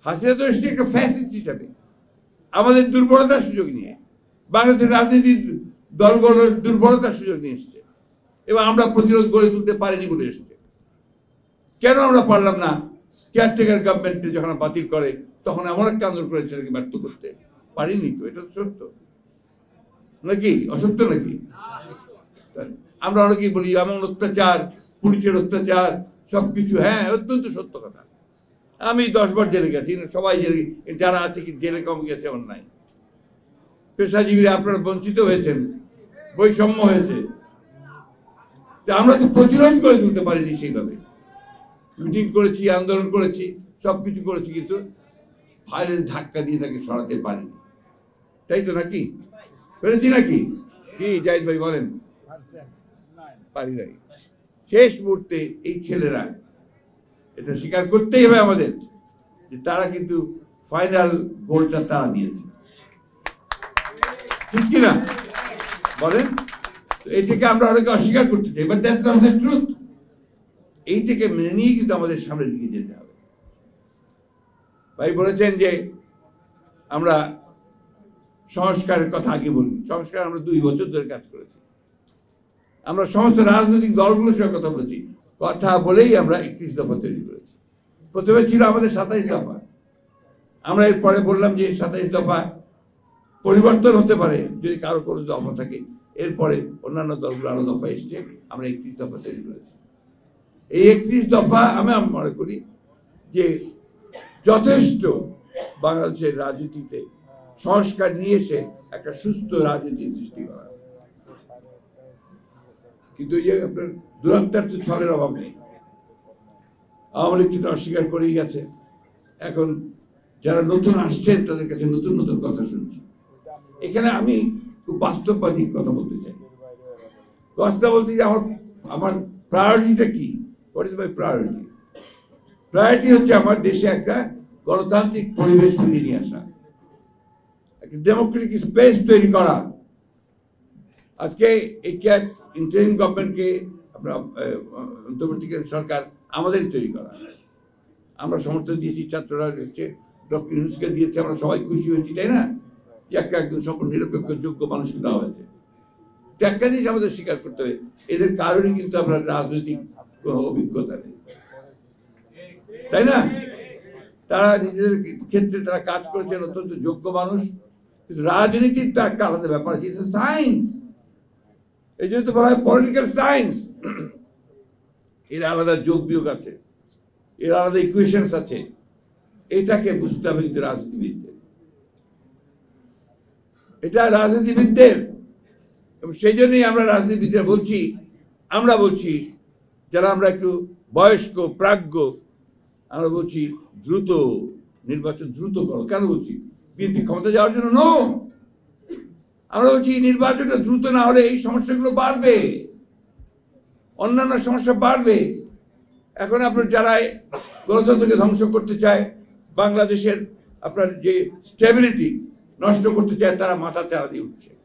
হাসিনা তো এসছে একটা ফ্যাসিস্ট হিসাবে, আমাদের দুর্বলতার সুযোগ নিয়ে, বাংলাদেশের রাজনীতির দলগুলোর দুর্বলতার সুযোগ নিয়ে এসছে এবং আমরা প্রতিরোধ গড়ে তুলতে পারিনি বলে এসছে। কেন আমরা পারলাম না? কেয়ারটেকার গভর্নমেন্টে যখন বাতিল করে তখন এমন একটা আন্দোলন করে সেটাকে ব্যর্থ করতে পারিনি। তো এটা তো সত্য নাকি অসত্য নাকি? আমরা অনেকেই বলি এমন অত্যাচার, পুলিশের অত্যাচার, সবকিছু, হ্যাঁ অত্যন্ত সত্য কথা। আমি 10 বার জেলে গেছি, সবাই জেলে, যারা আছে কি জেলে কম গেছে এমন নাই। পেশাজীবীরা আপনারা বঞ্চিত হয়েছেন, বৈষম্য হয়েছে, আমরা তো প্রতিরোধ করে তুলতে পারিনি সেইভাবে। মিটিং করেছি, আন্দোলন করেছি, সবকিছু করেছি, কিন্তু ফাইলের ধাক্কা দিয়ে তাকে সরাতে পারিনি। তাই তো নাকি? পেরেছি নাকি? কি জাহিদ ভাই বলেন? পারি নাই। শেষ মুহূর্তে এই ছেলেরা এটা স্বীকার করতেই হবে আমাদের যে তারা কিন্তু ফাইনাল গোলটা তারা দিয়েছে, ঠিক কিনা বলেন? এটাকে আমরা অনেকে অস্বীকার করতে চাই, but that's not the truth. এই থেকে মেনে নিয়ে কিন্তু আমাদের সামনের দিকে যেতে হবে। ভাই বলেছেন যে আমরা সংস্কারের কথা আগে বলি। সংস্কার আমরা 2 বছর ধরে কাজ করেছি, আমরা সমস্ত রাজনৈতিক দলগুলোর সঙ্গে কথা বলেছি, কথা বলেই আমরা 31 দফা তৈরি করেছি। প্রথমে ছিল আমাদের 27 দফা, আমরা এরপরে বললাম যে 27 দফা পরিবর্তন হতে পারে যদি কারো কোনো দফা থাকে। এরপরে অন্যান্য দলগুলো আরো দফা এসছে, আমরা 31 দফা তৈরি করেছি। এই 31 দফা আমি মনে করি যে যথেষ্ট বাংলাদেশের রাজনীতিতে সংস্কার নিয়ে এসে একটা সুস্থ রাজনীতি সৃষ্টি করা। কিন্তু এই যে আপনার দুরত্বের তো ছলের অভাব নেই। আওয়ামী লীগ কিন্তু অস্বীকার করেই গেছে। এখন যারা নতুন আসছেন তাদের কাছে নতুন নতুন কথা শুনছি। এখানে আমি খুব বাস্তববাদী কথা বলতে চাই। কথা বলতে যে আমার প্রায়োরিটিটা কি? What is my priority? Priority হচ্ছে আমার দেশে একটা গণতান্ত্রিক পরিবেশ ফিরিয়ে নিয়ে আসা, একটা ডেমোক্রেটিক স্পেস তৈরি করা। আজকে এই ইন্টারিম গভর্নমেন্টকে আমরা অন্তর্বর্তীকালীন সরকার আমাদেরই তৈরি করা। আমরা সমর্থন দিয়েছি, ছাত্ররা হচ্ছে ডক্টর ইউনূসকে দিয়েছে, আমরা সবাই খুশি হয়েছি, তাই না? যে একদম সম্পূর্ণ নিরপেক্ষ যোগ্য মানুষকে দেওয়া হয়েছে। একটা জিনিস আমাদের স্বীকার করতে হবে, এদের কারণে কিন্তু আমরা রাজনৈতিক কোনো অভিজ্ঞতা নেই, তাই না? তারা নিজেদের ক্ষেত্রে তারা কাজ করেছেন, অত্যন্ত যোগ্য মানুষ, কিন্তু রাজনীতির তো একটা আলাদা ব্যাপার আছে, ইটস এ সায়েন্স। এই জন্য তো বলা হয় পলিটিক্যাল সায়েন্স। এর আলাদা যোগ বিয়োগ আছে, এর আলাদা ইকুয়েশনস আছে, এটাকে বুঝতে হবে কিন্তু রাজনীতিবিদদের, এটা রাজনীতিবিদদের। এবং সেই জন্যই আমরা রাজনীতিবিদরা বলছি, আমরা বলছি যারা আমরা একটু বয়স্ক প্রাজ্ঞ, আমরা বলছি দ্রুত নির্বাচন দ্রুত করো। কেন বলছি? বিএনপি ক্ষমতা যাওয়ার জন্য নো, আমরা বলছি নির্বাচনটা দ্রুত না হলে এই সমস্যাগুলো বাড়বে, অন্যান্য সমস্যা বাড়বে। এখন আপনার যারা গণতন্ত্রকে ধ্বংস করতে চায়, বাংলাদেশের আপনার যে স্টেবিলিটি নষ্ট করতে চায়, তারা মাথা চাড়া দিয়ে উঠছে।